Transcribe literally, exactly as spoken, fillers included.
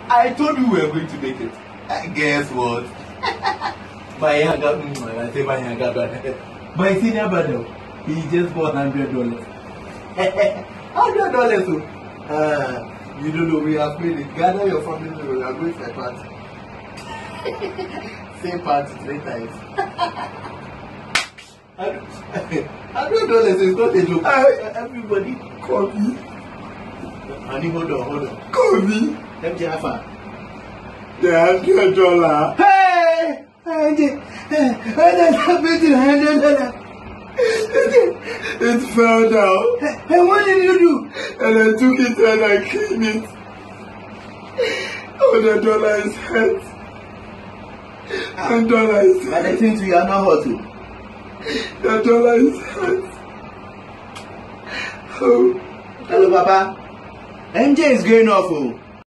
I told you we were going to make it. Guess what? My younger, I say my younger brother, my senior brother, he just bought hundred dollars. Hundred dollars. Uh, you don't know, we have made it. Gather your family, we are going for a party. Same party three times. Hundred dollars is not a joke. Everybody call me. Honey, hold on, hold on. Call me. M J Alpha. The hundred dollar. Hey, M J. What happened to the hundred dollar? It fell down. And what did you do? And I took it and I cleaned it. Oh, the dollar is hurt. The dollar is hurt. And I think we are not hurting. The dollar is hurt. Oh. Hello, Papa. M J is going off. Oh.